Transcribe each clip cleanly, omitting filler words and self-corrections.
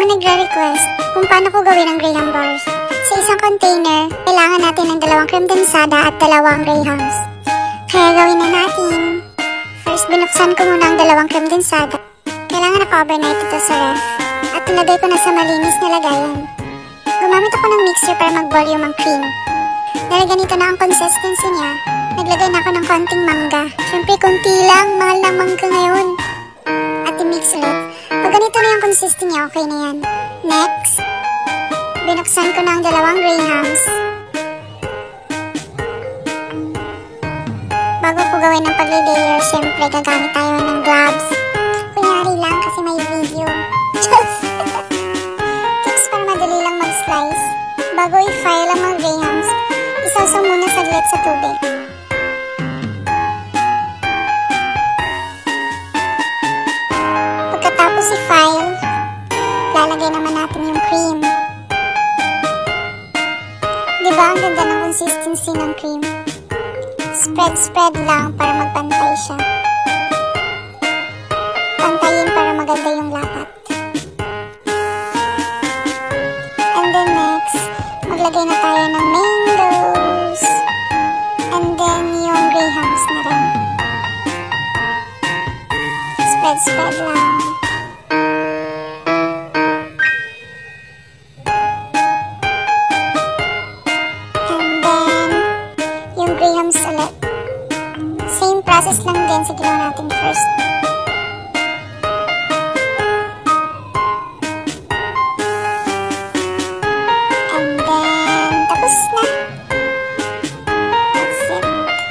nagre-request kung paano ko gawin ang graham bars. Sa isang container, kailangan natin ng 2 creme densada at 2 grahams. Kaya gawin na natin. First, binuksan ko muna ang 2 creme densada. Kailangan naka-overnight ito sa ref. At nilagay ko na sa malinis na lagayan. Gumamit ako ng mixer para mag-volume ang cream. Dahil ganito na ang consistency niya, naglagay na ako ng konting mangga. Siyempre, konti lang. Mahal ng mangga ngayon. At i-mix ulit. Pag ganito na yung consistency niya, okay na yan. Next, binuksan ko na ang 2 grahams. Bago ko gawin ang pag-layer, siyempre gagamit tayo ng gloves. Kunyari lang kasi may video. Tips para madali lang mag-slice. Bago i-file ang mga grahams, isasaw muna saglit sa tubig. Pagkatapos i-file, lalagay naman natin yung cream. Diba ang ganda ng consistency ng cream? Spread lang para magpantay siya. Pantayin para maganda yung lapat. And then next, maglagay na tayo ng mangoes. And then yung grahams na rin. Spread lang. Grahams ulit. Same process lang din sa ginawa natin first. And then, tapos na. That's it.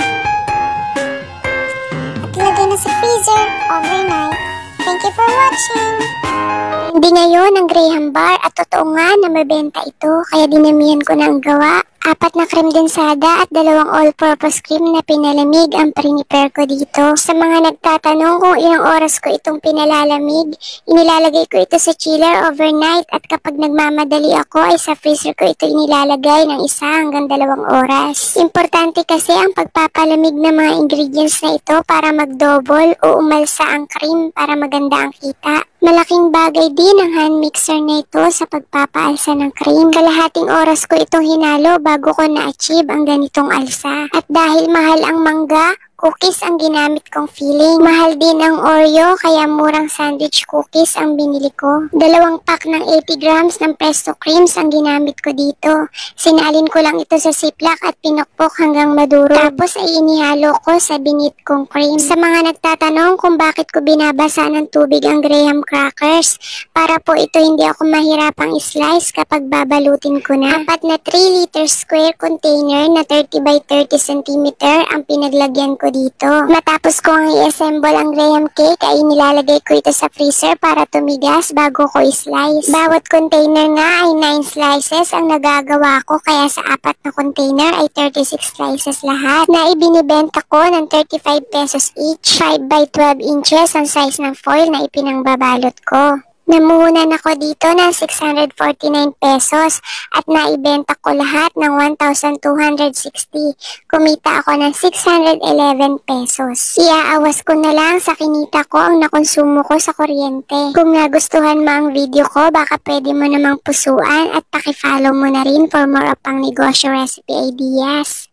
At ilagay na sa freezer overnight. Thank you for watching! Hindi ngayon ang graham bar at totoo nga na mabenta ito kaya dinamihan ko na ang gawa. 4 na cream densada at 2 all-purpose cream na pinalamig ang prepare ko dito. Sa mga nagtatanong kung ilang oras ko itong pinalalamig, inilalagay ko ito sa chiller overnight at kapag nagmamadali ako ay sa freezer ko ito inilalagay ng 1 hanggang 2 oras. Importante kasi ang pagpapalamig ng mga ingredients na ito para mag-double o umalsa ang cream para maganda ang kita. Malaking bagay din ang hand mixer na ito sa pagpapaalsa ng cream. Kalahating oras ko itong hinalo bago ko na-achieve ang ganitong alsa. At dahil mahal ang mangga, cookies ang ginamit kong filling. Mahal din ang Oreo kaya murang sandwich cookies ang binili ko. 2 pack ng 80 grams ng Presto creams ang ginamit ko dito. Sinalin ko lang ito sa ziplock at pinukpok hanggang maduro. Tapos ay inihalo ko sa binit kong cream. Sa mga nagtatanong kung bakit ko binabasa ng tubig ang graham crackers, para po ito hindi ako mahirapang i-slice kapag babalutin ko na. 4 na 3 liter square container na 30 by 30 cm ang pinaglagyan ko dito. Matapos ko ang i-assemble ang graham cake ay nilalagay ko ito sa freezer para tumigas bago ko i-slice. Bawat container nga ay 9 slices ang nagagawa ko kaya sa 4 na container ay 36 slices lahat na ibinibenta ko ng 35 pesos each. 5 by 12 inches ang size ng foil na ipinangbabalot ko. Namuhunan ako dito ng 649 pesos at naibenta ko lahat ng 1,260. Kumita ako ng 611 pesos. Iaawas ko na lang sa kinita ko ang nakonsumo ko sa kuryente. Kung nagustuhan mo ang video ko, baka pwede mo namang pusuan at pakifollow mo na rin for more of pang negosyo recipe ideas.